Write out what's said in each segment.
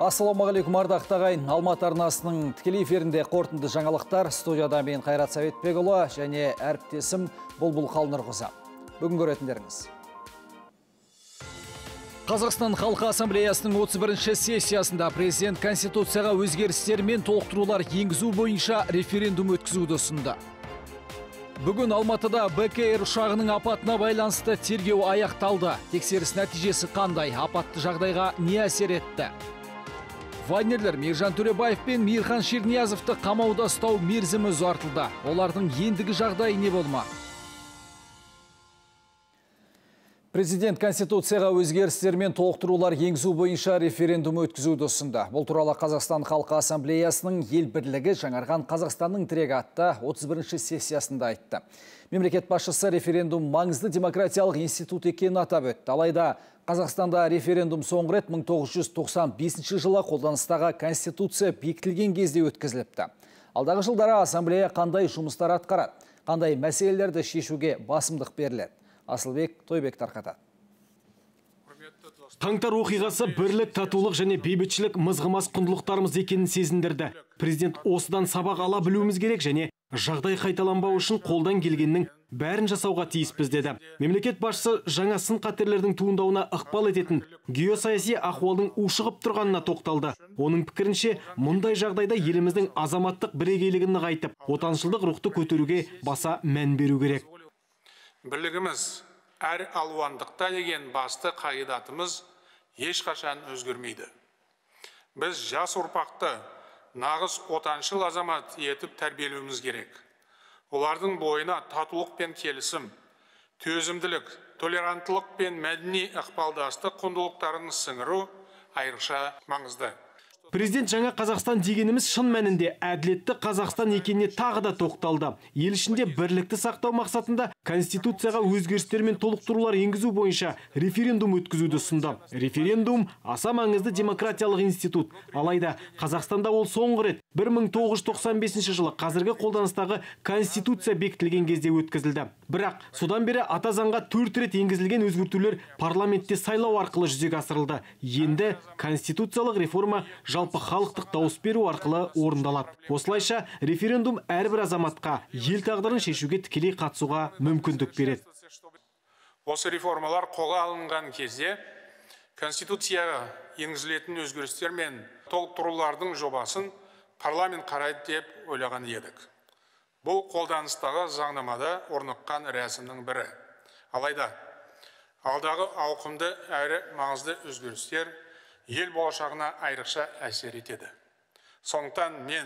Ассалаумағалейкум ардақты ағайын. Алматы арнасының тікелей эфирінде қорытынды жаңалықтар. Студияда мен Қайрат Сәбетбекұлы және әріптесім Бұлбұл Қалнұрқызы. Бүгін көретіндеріңіз. Қазақстан Халқы Ассамблеясының 31-ші сессиясында президент Конституцияға өзгерістер мен толықтырулар енгізу бойынша референдум өткізуді ұсынды. Бүгін Алматыда БКР ұшағының апатына байланысты тергеу аяқталды. Тексеріс нәтижесі қандай? Апатты жағдайға не әсер етті? Вайнерлер Мейіржан Төребаев пен Мейірхан Шерниязовты қамауда ұстау мерзімі ұзартылды. Олардың ендігі жағдайы не болмақ? Президент Конституцияға өзгерістер мен толықтырулар енгізу бойынша референдум өткізуді ұсынды. Бұл туралы Қазақстан Халқы Ассамблеясының ел бірлігі жаңарған Қазақстанның тірегі атты 31-ші сессиясында айтты. Мемлекет басшысы референдум маңызды демократиялық институт екенін атап өтті. Алайда Қазақстанда референдум соңғы рет 1995 жылы қолданыстағы Конституция бекітілген кезде өткізіліпті. Алдағы жылдары ассамблея қандай жұмыстар атқарады, қандай мәселелерді шешуге басымдық беріледі? Асылбек Тойбек тарқатады. Қаңтар оқиғасы бірлік, татулық және бейбітшілік мызғымас құндылықтарымыз екенін сезіндірді. Президент осыдан сабақ ала білуіміз керек және жағдай қайталанбау үшін қолдан келгеннің бәрін жасауға тиіспіз деді. Мемлекет басшысы жаңа сын қатерлердің туындауына ықпал ететін геосаяси ахуалдың ушығып тұрғанына тоқталды. Оның пікірінше, мұндай жағдайда еліміздің азаматтық бірегейлігін нығайтып, отаншылдық рухты көтеруге баса мән беру керек. Бірлігіміз әр алуандықта деген басты қағидатымыз ешқашан өзгермейді. Біз жас ұрпақты нағыз отаншыл азамат етіп тәрбиелеуіміз керек. Олардың бойына татулық пен келісім, төзімділік, толеранттылық пен мәдени ықпалдастық құндылықтарын сіңіру айрықша маңызды. Президент жаңа Қазақстан дегеніміз шын мәнінде әділетті Қазақстан екеніне тағы да тоқталды. Ел ішінде бірлікті сақтау мақсатында Конституцияға өзгерістер мен толықтырулар енгізу бойынша референдум өткізуді ұсынды. Референдум аса маңызды демократиялық институт. Алайда Қазақстанда ол соңғы рет 1995 жылы қазіргі қолданыстағы Конституция бекітілген кезде өткізілді. Бірақ содан бері ата заңға 4 рет енгізілген өзгертулер парламентте сайлау арқылы жүзеге асырылды. Енді конституциялық реформа жалпы халықтық дауыс беру арқылы орындалады. Осылайша референдум әрбір азаматқа ел тағдырын шешуге тікелей қатысуға мүмкіндік береді. Осы реформалар қолға алынған кезде Конституцияға енгізілетін өзгерістер мен толықтырулардың жобасын парламент қарайды деп ойлаған едік. Бұл қолданыстағы заңнамада орныққан рәсімнің бірі. Алайда алдағы ауқымды әрі маңызды өзгерістер ел болашағына айрықша әсер етеді. Сондықтан мен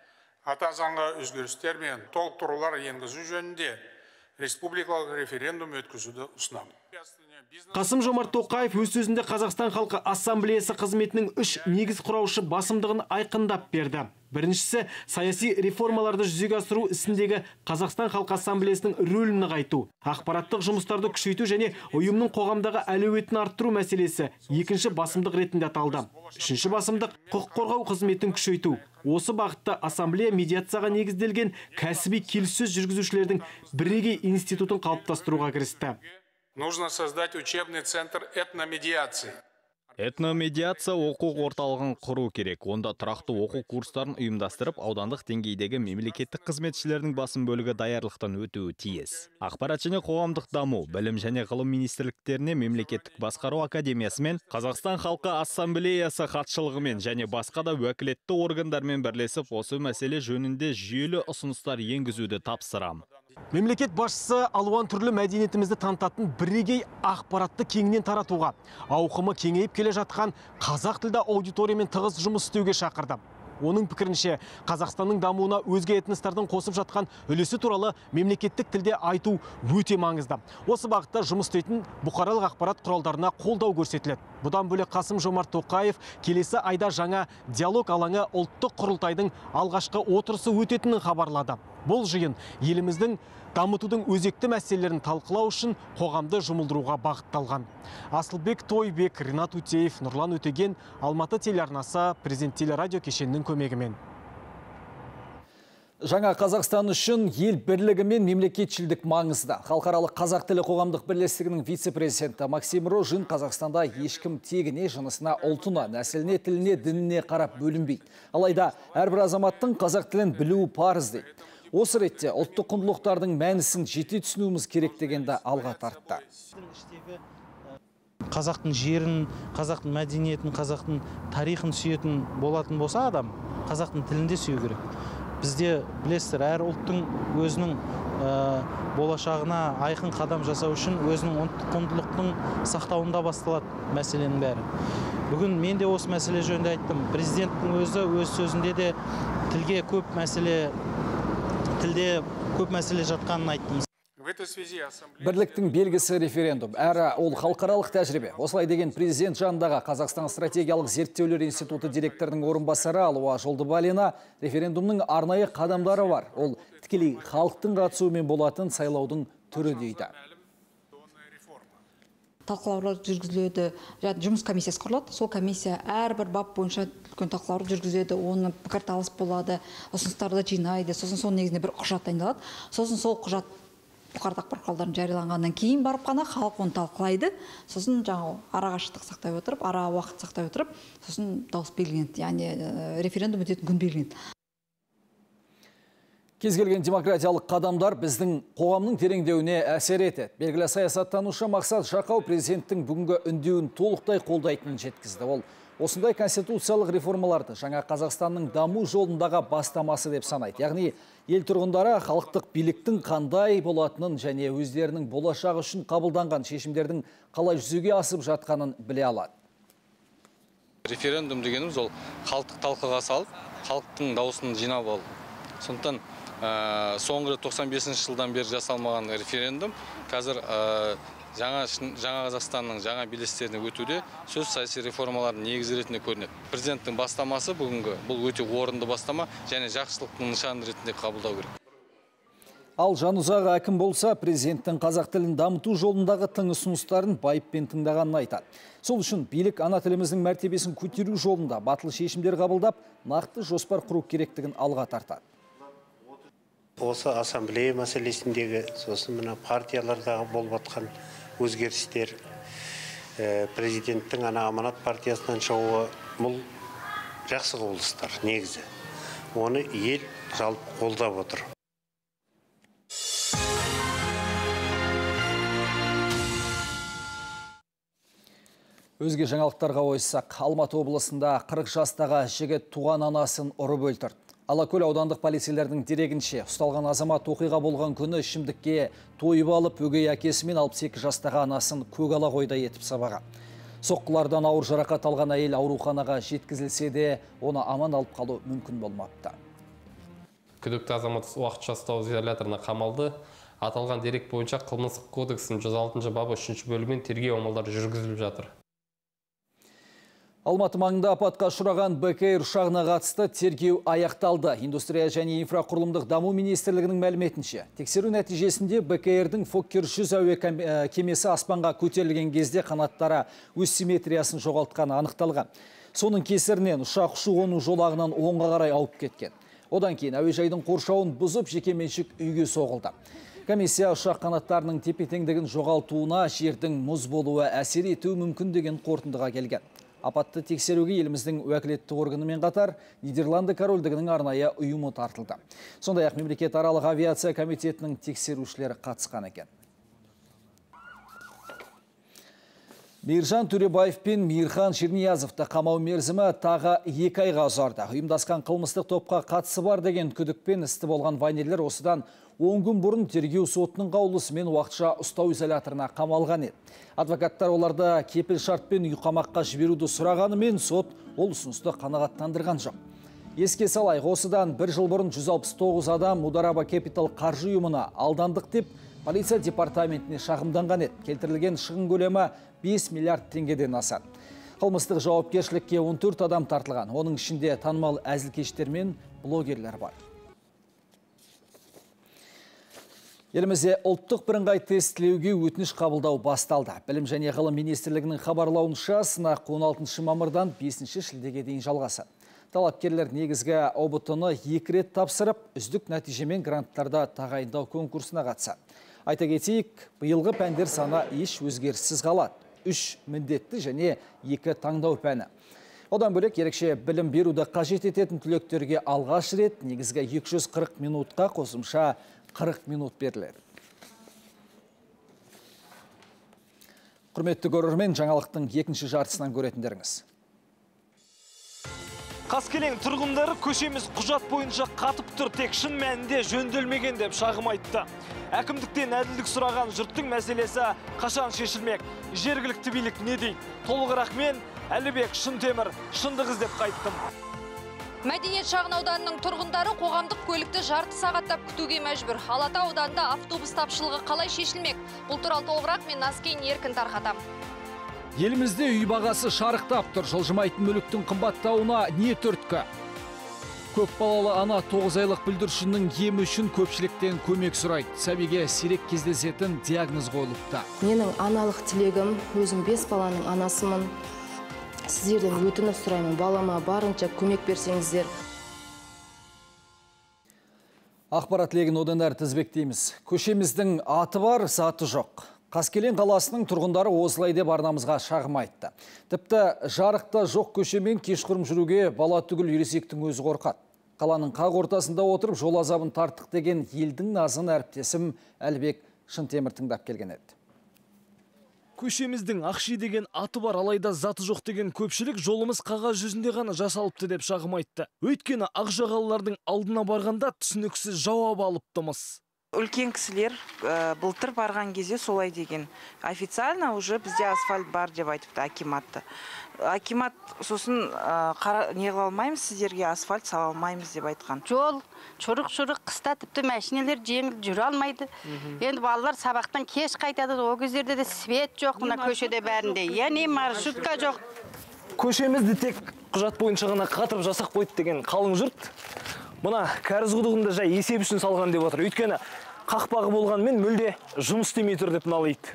ата заңға өзгерістер мен толықтырулар енгізу жөнінде республикалық референдум өткізуді ұсынамын. Қасым-Жомарт Тоқаев өз сөзінде Қазақстан Халқы Ассамблеясы қызметінің 3 негіз құраушы басымдығын айқындап берді. Біріншісі, саяси реформаларды жүзеге асыру ісіндегі Қазақстан Халқы Ассамблеясының рөлін нығайту, ақпараттық жұмыстарды күшейту және ұйымның қоғамдағы әлеуетін арттыру мәселесі екінші басымдық ретінде аталды. Үшінші басымдық құқық қорғау қызметін күшейту. Осы бағытта ассамблея медиацияға негізделген кәсіби келіссөз жүргізушілердің бірегей институтын қалыптастыруға кірісті. Нужно создать учебный центр этномедиации. Этномедиация оқу орталығын құру керек. Онда тұрақты оқу курстарын ұйымдастырып, аудандық деңгейдегі мемлекеттік қызметшілердің басым бөлігі даярлықтан өтуі тиіс. Ақпарат және қоғамдық даму, білім және ғылым министрліктеріне мемлекеттік басқару академиясы мен Қазақстан Халқы Ассамблеясы хатшылығымен және басқа да уәкілетті органдармен бірлесіп, осы мәселе жөнінде жүйелі ұсыныстар енгізуді тапсырамын. Мемлекет басшысы алуан түрлі мәдениетімізді танытатын бірегей ақпаратты кеңінен таратуға, ауқымы кеңейіп келе жатқан қазақ тілді аудиториямен тығыз жұмыс істеуге шақырды. Оның пікірінше, Қазақстанның дамуына өзге этностардың қосып жатқан үлесі туралы мемлекеттік тілде айту өте маңызды. Осы бағытта жұмыс істейтін бұқаралық ақпарат құралдарына қолдау көрсетіледі. Бұдан бөлек Қасым-Жомарт Тоқаев келесі айда жаңа диалог алаңы ұлттық құрылтайдың алғашқы отырысы өтетінін хабарлады. Бұл жиын еліміздің дамытудың өзекті мәселелерін талқылау үшін қоғамды жұмылдыруға бағытталған. Асылбек Тойбек, Ринат Утеев, Нұрлан Өтеген, Алматы телеарнасы, Президент телерадио кешенінің көмегімен. Жаңа Қазақстан үшін ел бірлігі мен мемлекетшілдік маңызды. Халықаралық қазақ тілі қоғамдық бірлестігінің вице-президенті Максим Рожин Қазақстанда ешкім тегіне, жынысына, ұлтына, нәсіліне, тіліне, дініне қарап бөлінбейді. Алайда әрбір азаматтың қазақ тілін білуі парыз дейді. Осы ретте ұлттық құндылықтардың мәнісін жете түсінуіміз керек дегенді алға тартты. Қазақтың жерін, қазақтың мәдениетін, қазақтың тарихын сүйетін болатын болса адам, қазақтың тілінде сүю керек. Бізде білесіздер, әр ұлттың өзінің болашағына айқын қадам жасау үшін өзінің ұлттық құндылықтың сақтауында басталады мәселенің бәрі. Бүгін мен де осы мәселе жөнінде айттым. Президенттің өзі өз сөзінде де тілде көп мәселе жатқанын айттым. Бірліктің белгісі референдум, әрі ол халықаралық тәжірибе. Осылай деген президент жанындағы Қазақстан стратегиялық зерттеулер институты директорының орынбасары Алуа Жолдыбалина референдумның арнайы қадамдары бар. Ол тікелей халықтың қатысуымен болатын сайлаудың түрі дейді. Талқылаулар жүргізіледі, жұмыс комиссиясы құрылады. Сол комиссия әрбір бап бойынша үлкен талқылаулар жүргізеді, оны пікірталас болады, ұсыныстарды жинайды, сосын сол негізінде бір құжат дайындалады. Сосын сол құжат бұқаралық ақпарат құралдарында жарияланғаннан кейін барып қана халық оны талқылайды. Сосын жаңа арақашықтық сақтай отырып, ара уақыт сақтай отырып, сосын дауыс белгіленеді, яғни референдум өтетін күн белгіленеді. Кез келген демократиялық қадамдар біздің қоғамның тереңдеуіне әсер етеді. Белгілі саясаттанушы Мақсат Жақау президенттің бүгінгі үндеуін толықтай қолдайтынын жеткізді. Ол осындай конституциялық реформаларды жаңа Қазақстанның даму жолындағы бастамасы деп санайды. Яғни ел тұрғындары халықтық биліктің қандай болатынын және өздерінің болашағы үшін қабылданған шешімдердің қалай жүзеге асып жатқанын біле алады. Референдум дегеніміз ол халықтық талқыға салып, халықтың дауысын жинап алу. Сондықтан соңғы 95 жылдан бері жасалмаған референдум қазір жаңа Қазақстанның жаңа белестеріне өтуде сөз саяси реформалардың негізі ретінде көрінеді. Президенттің бастамасы бүгінгі бұл өте орынды бастама және жақсылықтың нышаны ретінде қабылдау керек. Ал Жанұзақ әкім болса, президенттің қазақ тілін дамыту жолындағы тың ұсыныстарын байыппен тыңдағанын айтады. Сол үшін билік ана тіліміздің мәртебесін көтеру жолында батыл шешімдер қабылдап, нақты жоспар құру керектігін алға тартады. Осы ассамблея мәселесіндегі, сосын мына партиялардағы болып жатқан өзгерістер, президенттің аманат партиясынан шығуы, бұл жақсы құбылыстар негізі. Оны ел жалпы қолдап отыр. Өзге жаңалықтарға ойыссақ, Алматы облысында 40 жастағы жігіт туған анасын ұрып өлтірді. Алакөл аудандық полицейлердің дерегінше, ұсталған азамат оқиға болған күні ішімдікке тойып алып, өгей әкесі мен 62 жастағы анасын көгала қойда етіп сабаған. Соққылардан ауыр жарақат алған әйел ауруханаға жеткізілсе де, оны аман алып қалу мүмкін болмапты. Күдікті азамат уақытша ұстау изоляторына қамалды. Аталған дерек бойынша қылмыстық кодекстің 106 бабы 3 бөлігімен тергеу амалдары жүргізіліп жатыр. Алматы маңында апатқа ұшыраған БК ұшағына қатысты тергеу аяқталды. Индустрия және инфрақұрылымдық даму министрлігінің мәліметінше, тексеру нәтижесінде БКР-дің Фоккер 100 әуе кемесі аспанға көтерілген кезде қанаттары өз симметриясын жоғалтқаны анықталған. Соның кесірінен ұшақ ұшу-қону жолағынан оңға қарай ауып кеткен. Одан кейін әуежайдың қоршауын бұзып жекеменшік үйге соғылды. Комиссия ұшақ қанаттарының тепе-теңдігін жоғалтуына жердің мұз болуы әсер етуі мүмкін деген қорытындыға келген. Апатты тексеруге еліміздің уәкілетті органымен қатар Нидерланды корольдігінің арнайы ұйымы тартылды. Сондай-ақ мемлекетаралық авиация комитетінің тексерушілері қатысқан екен. Мейіржан Төребаев пен Мейірхан Шерниязовты қамау мерзімі тағы 2 айға ұзарды. Ұйымдасқан қылмыстық топқа қатысы бар деген күдікпен істі болған вайнерлер осыдан 10 күн бұрын тергеу сотының қаулысымен уақытша ұстау изоляторына қамалған еді. Адвокаттар оларды кепіл шартпен үй қамаққа жіберуді сұрағанымен сот ол ұсынысты қанағаттандырған жоқ. Еске салайық, осыдан 1 жыл бұрын 169 адам Мудараба Capital қаржы ұйымына алдандық деп полиция департаментіне шағымданған еді. Келтірілген шығын көлемі 5 миллиард теңгеден асады. Қылмыстық жауапкершілікке 14 адам тартылған. Оның ішінде танымал әзілкештер мен блогерлер бар. Елімізде ұлттық бірыңғай тестілеуге өтініш қабылдау басталды. Білім және ғылым министрлігінің хабарлауынша сынақ 16 мамырдан 5 шілдеге дейін жалғасады. Талапкерлер негізгі ОБТ-ны 2 рет тапсырып, үздік нәтижемен гранттарда тағайындау конкурсына қатысады. Айта кетейік, биылғы пәндер саны еш өзгеріссіз қалады. 3 міндетті және 2 таңдау пәні. Одан бөлек ерекше білім беруді қажет ететін түлектерге алғаш рет негізгі 240 минутқа қосымша 40 минут беріледі. Құрметті көрермен, жаңалықтың екінші жартысынан көретіндеріңіз. Қаскелең тұрғындары көшеміз құжат бойынша қатып тұр, тек шын мәнінде жөнделмеген деп шағым айтты. Әкімдіктен әділдік сұраған жұрттың мәселесі қашан шешілмек? Жергілікті билік не дейді? Толығырақ мен Әлібек Шынтемір шындық іздеп қайттым. Мәдениет шағын ауданының тұрғындары қоғамдық көлікті жарты сағаттап күтуге мәжбүр. Алатау ауданында автобус тапшылығы қалай шешілмек? Бұл туралы толығырақ мен Наскен еркін тарқатам. Елімізде үй бағасы шарықтап тұр. Жылжымайтын мүліктің қымбаттауына не түрткі? Көпбалалы ана 9 айлық бүлдіршіннің емі үшін көпшіліктен көмек сұрайды. Сәбиге сирек кездесетін диагноз қойылыпты. Менің аналық тілегім, өзім 5 баланың анасымын. Сіздерден өтініп сұраймын, балама барынша көмек берсеңіздер. Ақпарат легін одан әрі тізбектейміз. Көшеміздің аты бар, заты жоқ. Қаскелең қаласының тұрғындары осылай деп арнамызға шағым айтты. Тіпті жарықта жоқ көшемен кешқұрым жүруге бала түгіл ересектің өзі қорқады. Қаланың қақ ортасында отырып жол азабын тарттық деген елдің назын әріптесім Әлібек Шынтемір тыңдап келген еді. Көшеміздің Ақши деген аты бар, алайда заты жоқ деген көпшілік жолымыз қағаз жүзінде ғана жасалыпты деп шағым айтты. Өйткені ақжағалылардың алдына барғанда түсініксіз жауап алыптымыз. Үлкен кісілер былтыр барған кезде солай деген. Официально уже бізде асфальт бар деп айтыпты акиматты. Акимат сосын не қыла алмаймыз, сіздерге асфальт сала алмаймыз деп айтқан. Жол шұрық-шұрық, қыста тіпті мәшинелер жеңіл жүре алмайды. Енді балалар сабақтан кеш қайтады, о кездерде де свет жоқ мына көшеде бәрінде. Яғни маршрутка жоқ. Көшемізді тек құжат бойынша ғана қатырып жасақ қойды деген қалың жұрт мына кәріз құдығында жай есеп үшін салған деп отыр. Өйткені қақпағы болғанмен мүлде жұмыс істемей тұр деп налиды.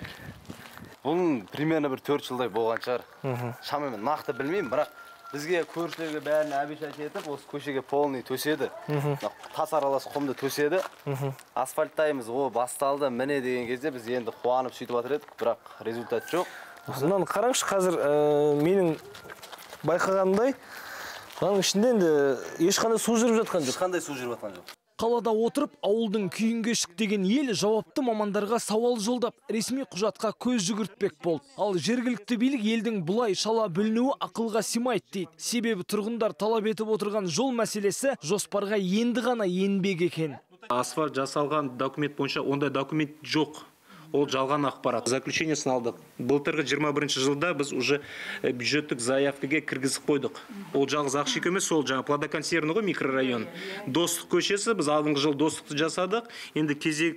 Бұл примерно бір 4 жылдай болған шығар. Шамамен нақты білмеймін, бірақ бізге көршілерге бәрін обещать етіп, осы көшеге полный төседі. Тас аралас құмды төседі. Асфальттаймыз, о басталды, міне деген кезде біз енді қуанып сөйтіп жатыр едік, бірақ результат жоқ. Мынаны қараңызшы, қазір менің байқағанымдай, мынаның ішінде енді ешқандай су жүріп жатқан жоқ. Ешқандай су жүріп жатқан жоқ. Қалада отырып, ауылдың күйін кешік деген ел жауапты мамандарға сауал жолдап, ресми құжатқа көз жүгіртпек болды. Ал жергілікті билік елдің бұлай шала бүлінуі ақылға симайды дейді. Себебі тұрғындар талап етіп отырған жол мәселесі жоспарға енді ғана енбек екен. Асфальт жасалған документ бойынша ондай документ жоқ. Ол жалған ақпарат. Заключениесін алдық. Былтырғы 21 жылда біз уже бюджеттік заявкаға кіргізіп қойдық. Ол жалғыз Ақши емес, сол жаңа плодоконсервный ғой микрорайон. Достық көшесі, біз алдыңғы жыл достықты жасадық. Енді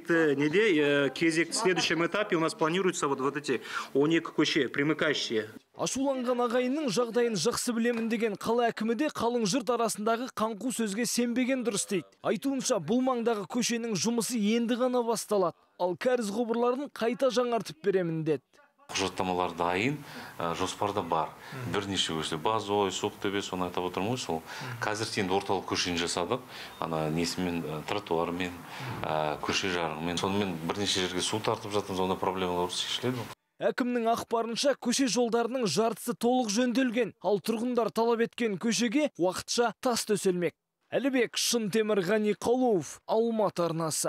кезекті в следующем этапе у нас планируется вот эти 12 көше, примыкающие. Ашуланған ағайынның жағдайын жақсы білемін деген қала әкімі де қалың жұрт арасындағы қаңқу сөзге сенбеген дұрыс дейді. Айтуынша бұл маңдағы көшенің жұмысы енді ғана басталады. Ал кәріз құбырларын қайта жаңартып беремін деді. Құжаттамалар дайын, жоспарда бар. Бірнеше көше, Базой, Соқтөбе, соны айтып отырмын ғой, сол. Қазір енді орталық көшені жасадық. Ана несімен, тротуармен, көше жарығымен. Сонымен бірнеше жерге су тартып жатырмыз, онда проблемалар шешіледі. Әкімнің ақпарынша көше жолдарының жартысы толық жөнделген, ал тұрғындар талап еткен көшеге уақытша тас төселмек. Әлібек Шынтемір, Ғани Қалуов, Алматы арнасы.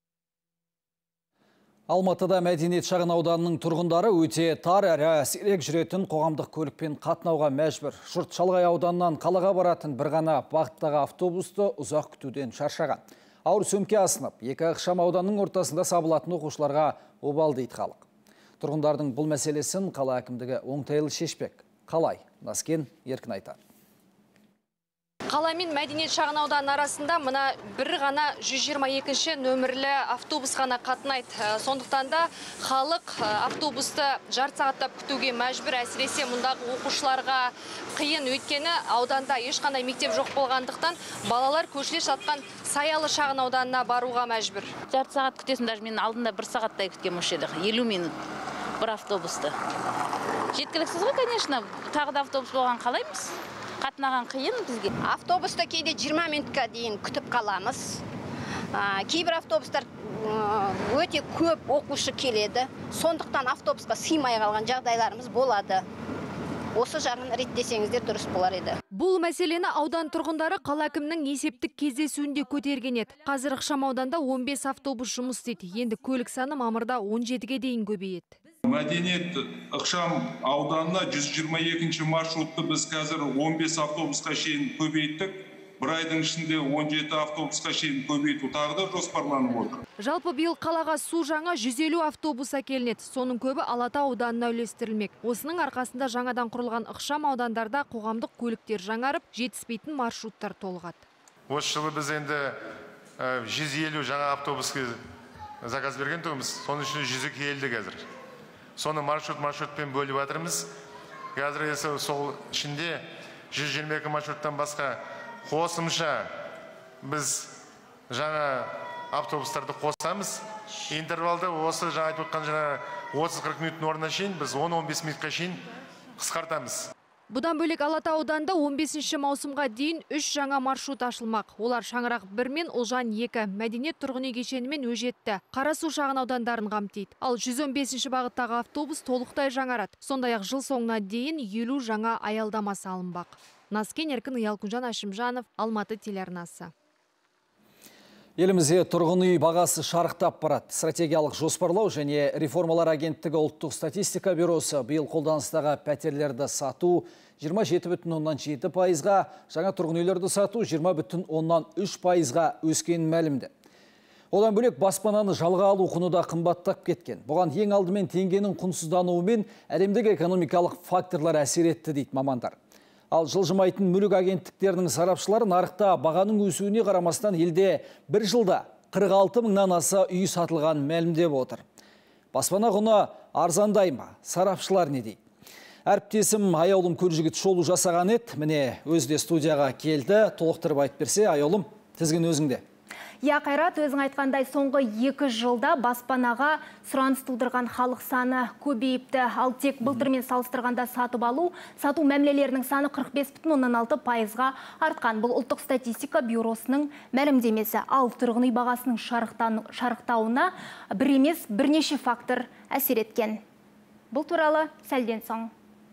Алматыда мәдениет шағын ауданының тұрғындары өте тар әрі сирек жүретін қоғамдық көлікпен қатынауға мәжбүр. Жұрт шалғай ауданнан қалаға баратын бір ғана бағыттағы автобусты ұзақ күтуден шаршаған. Ауыр сөмке асынып, екі ықшам ауданның ортасында сабылатын оқушыларға обал дейді халық. Тұрғындардың бұл мәселесін қала әкімдігі оңтайлы шешпек. Қалай? Наскен еркін айтады. Қала мен мәдениет шағын аудан арасында мына бір ғана 122-ші нөмірлі автобус ғана қатынайды. Сондықтан да халық автобусты жарты сағаттап күтуге мәжбүр, әсіресе мұндағы оқушыларға қиын, өйткені ауданда ешқандай мектеп жоқ болғандықтан балалар көшелес жатқан Саялы шағын ауданына баруға мәжбүр. Жарты сағат күтесің, даже мен алдында бір сағаттай күткен мүшелік, 50 минут бір автобусты. Жеткіліксіз ғой, конечно, тағы да автобус болған қалаймыз. қатынаған қиын бізге. Автобуста кейде 20 минутқа дейін күтіп қаламыз. Кейбір автобустар өте көп оқушы келеді. Сондықтан автобусқа сыймай қалған жағдайларымыз болады. Осы жағын реттесеңіздер дұрыс болар еді. Бұл мәселені аудан тұрғындары қала әкімінің есептік кездесуінде көтерген еді. Қазір ықшам ауданда 15 автобус жұмыс істейді. Енді көлік саны мамырда 17-ге дейін көбейеді. Мәдениет ықшам ауданына 122 маршрутты біз қазір 15 автобусқа шейін көбейттік. Бір айдың ішінде 17 автобусқа шейін көбейту тағы да жоспарланып отыр. Жалпы биыл қалаға су жаңа 150 автобус әкелінеді. Соның көбі Алатау ауданына үлестірілмек. Осының арқасында жаңадан құрылған ықшам аудандарда қоғамдық көліктер жаңарып, жетіспейтін маршруттар толығады. Осы жылы біз енді 150 жаңа автобусқа заказ берген тұғымыз. Соның ішінде 100-і келді қазір. Соны маршрутпен бөліп жатырмыз. Қазір сол ішінде 122 маршруттан басқа қосымша біз жаңа автобустарды қосамыз. Интервалды осы жаңа айтып отқан жаңа 30-40 минуттың орнына шейін біз 10-15 минутқа шейін қысқартамыз. Бұдан бөлек Алатау ауданында 15 маусымға дейін 3 жаңа маршрут ашылмақ. Олар Шаңырақ 1 мен Ұлжан 2, Мәдениет тұрғын үй кешені мен Өжетті, Қарасу шағын аудандарын қамтиды. Ал 115 бағыттағы автобус толықтай жаңарады. Сондай-ақ жыл соңына дейін 50 жаңа аялдама салынбақ. Наскен Еркін, Ялкунжан Ашимжанов, Алматы телеарнасы. Елімізде тұрғын үй бағасы шарықтап барады. Стратегиялық жоспарлау және реформалар агенттігі ұлттық статистика бюросы биыл қолданыстағы пәтерлерді сату 27,7%-ға, жаңа тұрғын үйлерді сату 20,3%-ға өскенін мәлімді. Одан бөлек баспананы жалға алу құны да қымбаттап кеткен. Бұған ең алдымен теңгенің құнсыздануы мен әлемдегі экономикалық факторлар әсер етті дейді мамандар. Ал жылжымайтын мүлік агенттіктерінің сарапшылары нарықта бағаның өсуіне қарамастан елде бір жылда 46 мыңнан аса үй сатылған мәлімдеп отыр. Баспана құны арзандай ма? Сарапшылар не дейді? Әріптесім Аяулым Көлжігіт шолу жасаған еді. Міне өзде студияға келді. Толықтырып айтып берсе, Аяулым, тізгін өзіңде. Я, Қайрат, өзің айтқандай соңғы 2 жылда баспанаға сұраныс тудырған халық саны көбейіпті. Ал тек былтырмен салыстырғанда сату мәмілелерінің саны 45,6%-ға артқан. Бұл ұлттық статистика бюросының мәлімдемесі. Ал тұрғын үй бағасының шарықтауына бір емес бірнеше фактор әсер еткен. Бұл туралы сәлден соң.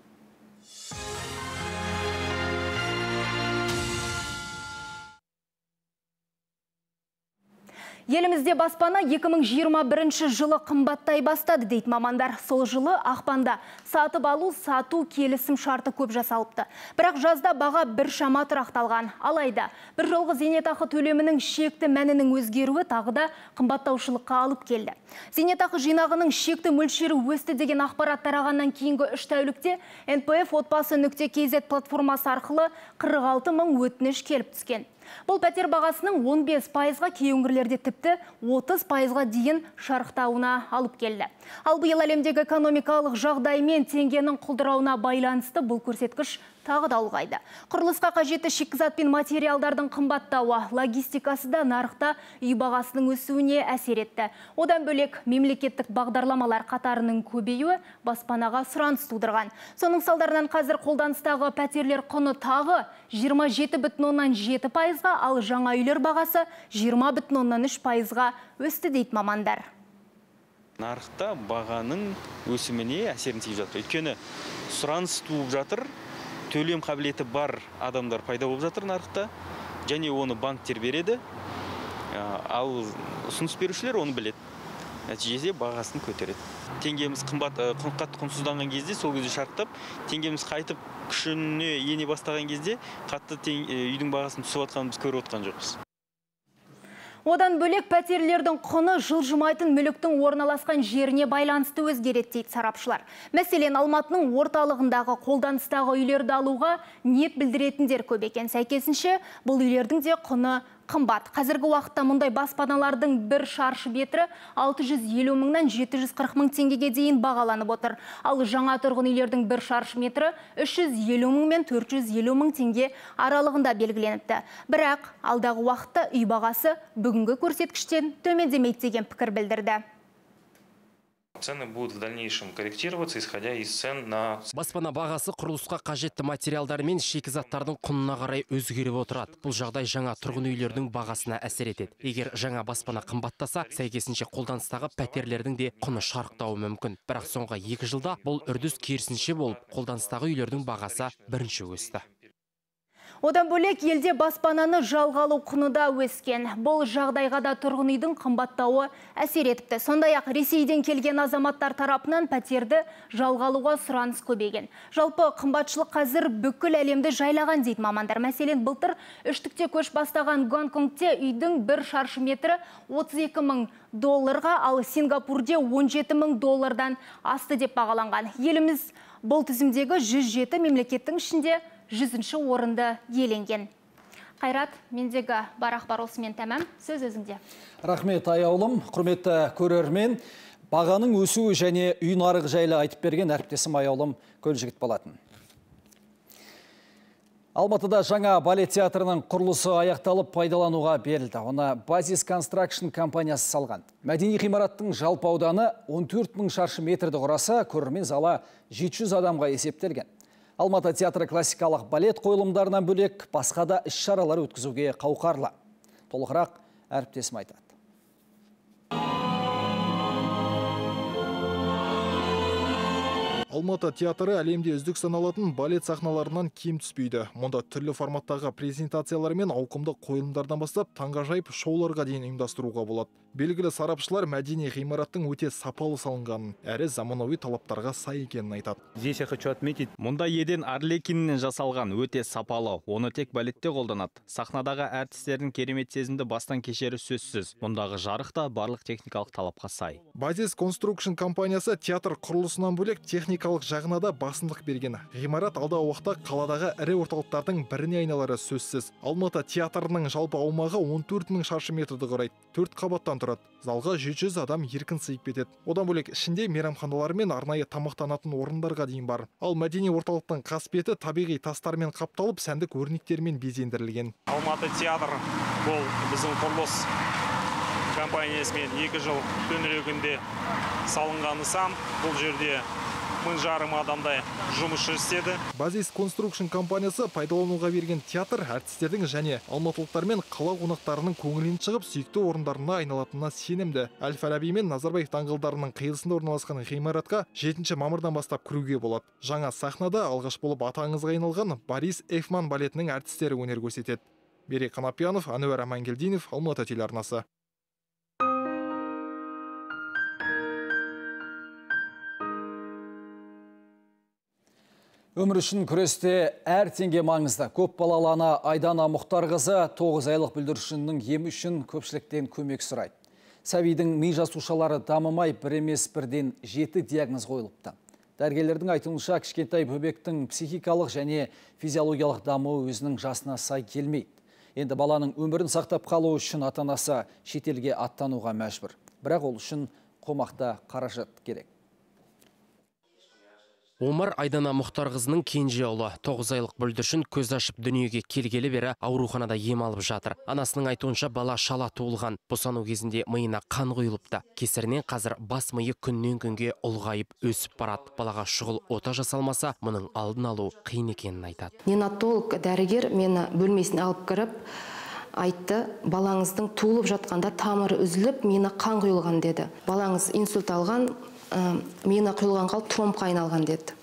Елімізде баспана 2021 жылы қымбаттай бастады дейді мамандар. Сол жылы ақпанда сатып алу, сату келісім шарты көп жасалыпты. Бірақ жазда баға біршама тұрақталған. Алайда бір жолғы зейнетақы төлемінің шекті мәнінің өзгеруі тағы да қымбаттаушылыққа алып келді. Зейнетақы жинағының шекті мөлшері өсті деген ақпарат тарағаннан кейінгі 3 тәулікте НПФ отбасы.kz платформасы арқылы 46 мың өтініш келіп түскен. Бұл пәтер бағасының 15%-ға, кей өңірлерде тіпті 30%-ға дейін шарықтауына алып келді. Ал биыл әлемдегі экономикалық жағдай мен теңгенің құлдырауына байланысты бұл көрсеткіш тағы да ұлғайды. Құрылысқа қажетті шикізат пен материалдардың қымбаттауы, логистикасы да нарықта үй бағасының өсуіне әсер етті. Одан бөлек мемлекеттік бағдарламалар қатарының көбеюі баспанаға сұраныс тудырған. Соның салдарынан қазір қолданыстағы пәтерлер құны тағы 27,7%-ға, ал жаңа үйлер бағасы 20,3%-ға өсті дейді мамандар. Нарықта бағаның өсіміне әсерін тигізіп жатыр. Өйткені сұраныс туып жатыр, төлем қабілеті бар адамдар пайда болып жатыр нарықта, және оны банктер береді, ал ұсыныс берушілер оны біледі. Нәтижеде бағасын көтереді. Теңгеміз қатты құнсызданған кезде, сол кезде шарықтап, теңгеміз қайтып күшіне ене бастаған кезде қатты үйдің бағасын түсіп атқанын біз көріп отқан жоқпыз. Одан бөлек пәтерлердің құны жылжымайтын мүліктің орналасқан жеріне байланысты өзгереді дейді сарапшылар. Мәселен, Алматының орталығындағы қолданыстағы үйлерді алуға ниет білдіретіндер көп екен. Сәйкесінше, бұл үйлердің де құны қымбат. Қазіргі уақытта мұндай баспаналардың бір шаршы метрі 650 мыңнан 740 мың теңгеге дейін бағаланып отыр. Ал жаңа тұрғын үйлердің бір шаршы метрі 350 мың мен 450 мың теңге аралығында белгіленіпті. Бірақ алдағы уақытта үй бағасы бүгінгі көрсеткіштен төмендемейді деген пікір білдірді. Цены будут в дальнейшем корректироваться, исходя из цен на... Баспана бағасы құрылысқа қажетті материалдар мен шикізаттардың құнына қарай өзгеріп отырады. Бұл жағдай жаңа тұрғын үйлердің бағасына әсер етеді. Егер жаңа баспана қымбаттаса, сәйкесінше қолданыстағы пәтерлердің де құны шарықтауы мүмкін. Бірақ соңғы 2 жылда бұл үрдіс керісінше болып, қолданыстағы үйлердің бағасы бірінші өсті. Одан бөлек елде баспананы жалға алу құны да өскен. Бұл жағдайға да тұрғын үйдің қымбаттауы әсер етіпті. Сондай-ақ Ресейден келген азаматтар тарапынан пәтерді жалға алуға сұраныс көбейген. Жалпы қымбатшылық қазір бүкіл әлемді жайлаған дейді мамандар. Мәселен, былтыр үштікте көш бастаған Гонконгте үйдің 1 шаршы метрі $32.000, ал Сингапурде $17.000 асты деп бағаланған. Еліміз бұл тізімдегі 107 мемлекеттің ішінде 100-ші орынды иеленген. Қайрат, мендегі бар ақпар осымен тәмам. Сөз өзіңде. Рахмет аяулым, құрметті көрермен. Бағаның өсуі және үй нарығы жайлы айтып берген әріптесім аяулым Көлжігіт болатын. Алматыда жаңа балет театрының құрылысы аяқталып пайдалануға берілді. Оны Базис Construction компаниясы салған. Мәдени ғимараттың жалпы ауданы 14.000 шаршы метрді құраса, көрермен залы 700 адамға есептелген. Алматы театры классикалық балет қойылымдарынан бөлек басқа да іс-шаралар өткізуге қауқарлы. Толығырақ әріптесім айтады. Алматы театры әлемде үздік саналатын балет сахналарынан кем түспейді. Мұнда түрлі форматтағы презентациялар мен ауқымды қойылымдардан бастап таңғажайып шоуларға дейін ұйымдастыруға болады. Белгілі сарапшылар мәдени ғимараттың өте сапалы салынғанын, әрі заманауи талаптарға сай екенін айтады. Здесь я хочу отметить, мұнда еден арлекиннен жасалған өте сапалы, оны тек балетте қолданады. Сахнадағы әртістердің керемет сезімді бастан кешері сөзсіз. Мұндағы жарық та барлық техникалық талапқа сай. Базис Construction компаниясы театр құрылысынан бөлек техникалық жағына да басымдық берген. Ғимарат алдағы уақытта қаладағы ірі орталықтардың біріне айналары сөзсіз. Алматы театрының жалпы аумағы 14.000 шаршы метрді құрайды. 4 қабаттан тұрады. Залға 700 адам еркін сыйып кетеді. Одан бөлек ішінде мейрамханалар мен арнайы тамақтанатын орындарға дейін бар. Ал мәдени орталықтың қасбеті табиғи тастармен қапталып, сәндік өрнектермен безендірілген. Алматы театр бұл біздің құрылыс компаниясымен 2 жыл төңірегінде салынған нысан. Бұл жерде 1000 адамдай жұмысшы істеді. Базис Construction компаниясы пайдалануға берген театр әртістердің және алматылықтар мен қала қонақтарының көңілінен шығып, сүйікті орындарына айналатынына сенімді. Әл-Фараби мен Назарбаев даңғылдарының қиылысында орналасқан ғимаратқа 7 мамырдан бастап кіруге болады. Жаңа сахнада алғаш болып аты аңызға айналған Борис Эйфман балетінің әртістері өнер көрсетеді. Берек Қанапиянов, Әнуар Амангелдинов, Алматы телеарнасы. Өмір үшін күресте әр теңге маңызды. Көп балалы ана Айдана Мұхтарқызы 9 айлық бүлдіршіннің емі үшін көпшіліктен көмек сұрайды. Сәбидің ми жасушалары дамымай бір емес бірден 7 диагноз қойылыпты. Дәрігерлердің айтуынша кішкентай бөбектің психикалық және физиологиялық дамуы өзінің жасына сай келмейді. Енді баланың өмірін сақтап қалу үшін ата-анасы шетелге аттануға мәжбүр. Бірақ ол үшін қомақты қаражат керек. Омар Айдана Мұхтарқызының кенже ұлы. 9 айлық бүлдіршін көз ашып дүниеге келгелі бері ауруханада ем алып жатыр. Анасының айтуынша бала шала туылған. Босану кезінде миына қан құйылыпты. Кесірінен қазір бас миы күннен күнге ұлғайып өсіп барады. Балаға шұғыл ота жасалмаса, мұның алдын алу қиын екенін айтады. Неонатолог дәрігер мені бөлмесіне алып кіріп, айтты, балаңыздың туылып жатқанда тамыры үзіліп, миына қан құйылған деді. Балаңыз инсульт алған, миына құйылған қалып тромбқа айналған деді.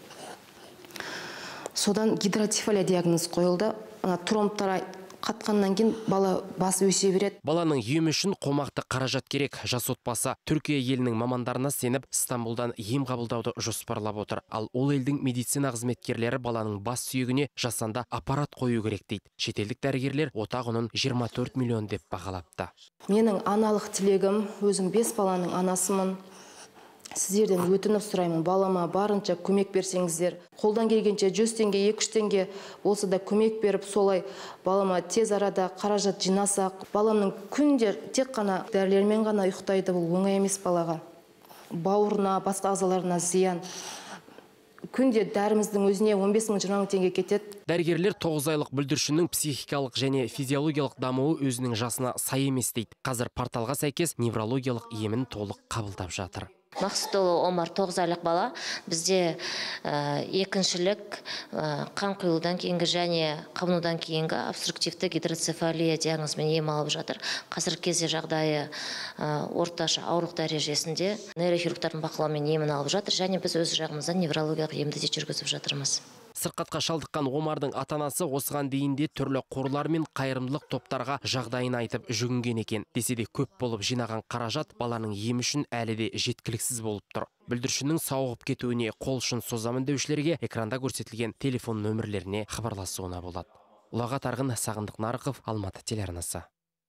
Содан гидротефалия диагноз қойылды. Тромбтар қатқаннан кейін бала басы өсе береді. Баланың емі үшін қомақты қаражат керек. Жас отбасы Түркия елінің мамандарына сеніп, Стамбулдан ем қабылдауды жоспарлап отыр. Ал ол елдің медицина қызметкерлері баланың бас сүйегіне жасанды аппарат қою керек дейді. Шетелдік дәрігерлер ота құнын 24 миллион деп бағалапты. Менің аналық тілегім, өзім 5 баланың анасымын. Сіздерден өтініп сұраймын, балама барынша көмек берсеңіздер. Қолдан келгенше 100 теңге, 200 теңге болса да көмек беріп, солай балама тез арада қаражат жинасақ. Баламның күнде тек қана дәрілермен ғана ұйықтайды, бұл оңай емес балаға. Бауырына, басқа ағзаларына зиян. Күнде дәріміздің өзіне 15-20 мың теңге кетеді. Дәрігерлер 9 айлық бүлдіршіннің психикалық және физиологиялық дамуы өзінің жасына сай емес дейді. Қазір порталға сәйкес неврологиялық емін толық қабылдап жатыр. Мақсұтұлы Омар 9 айлық бала. Бізде екіншілік қан құйылудан кейінгі және қабынудан кейінгі обструктивті гидроцефалия диагнозымен ем алып жатыр. Қазіргі кезде жағдайы орташа ауырлық дәрежесінде нейрохирургтардың бақылауымен емін алып жатыр, және біз өз жағымыздан неврологиялық емді де жүргізіп жатырмыз. Сырқатқа шалдыққан Омардың ата-анасы осыған дейінде түрлі қорлар мен қайырымдылық топтарға жағдайын айтып жүгінген екен. Десе де көп болып жинаған қаражат баланың емі үшін әлі де жеткіліксіз болып тұр. Бүлдіршіннің сауығып кетуіне қол ұшын созамын деушілерге экранда көрсетілген телефон нөмірлеріне хабарласуына болады. Ұлағат Арғын, Сағындық Нарықов, Алматы телеарнасы.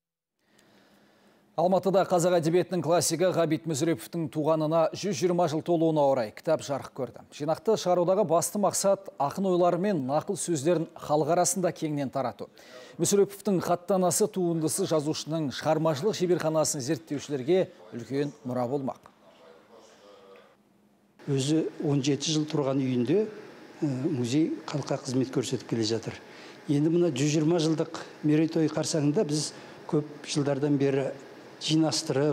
Алматыда қазақ әдебиетінің классигі Ғабит Мүсіреповтің туғанына 120 жыл толуына орай кітап жарық көрді. Жинақты шығарудағы басты мақсат ақын ойлары мен нақыл сөздерін халық арасында кеңінен тарату. Мүсіреповтің хаттамасы туындысы жазушының шығармашылық шеберханасын зерттеушілерге үлкен мұра болмақ. Өзі 17 жыл тұрған үйінде музей халыққа қызмет көрсетіп келе жатыр. Енді мына 120 жылдық мерейтой қарсаңында біз көп жылдардан бері жинастырып,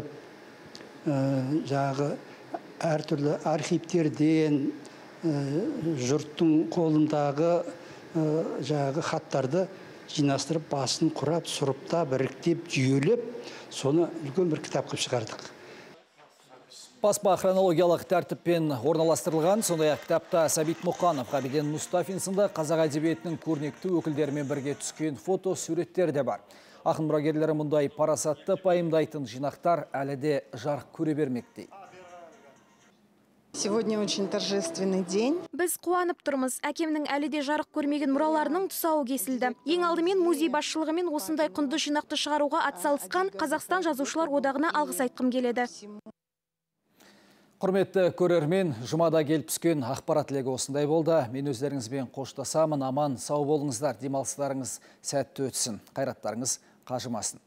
жағы әртүрлі архивтерден жұрттың қолындағы жағы хаттарды жинастырып, басын құрап, сұрыптап, біріктеп, жүйелеп, соны үлкен бір кітап қылып шығардық. Баспа хронологиялық тәртіппен орналастырылған, сондай-ақ кітапта Сәбит Мұқанов, Ғабиден Мұстафин сынды қазақ әдебиетінің көрнекті өкілдерімен бірге түскен фото суреттер де бар. Ақын мұрагерлері мұндай парасатты пайымдайтын жинақтар әлі де жарық көре бермек дейді. Сегодня очень торжественный день. Біз қуанып тұрмыз. Әкемнің әлі де жарық көрмеген мұраларының тұсауы кесілді. Ең алдымен музей басшылығымен осындай құнды жинақты шығаруға атсалысқан Қазақстан Жазушылар Одағына алғыс айтқым келеді. Құрметті көрермен, жұмада келіп түскен ақпарат легі осындай болды. Мен өздеріңізбен қоштасамын, аман, сау болыңыздар, демалыстарыңыз сәтті өтсін, қайраттарыңыз қажымасын.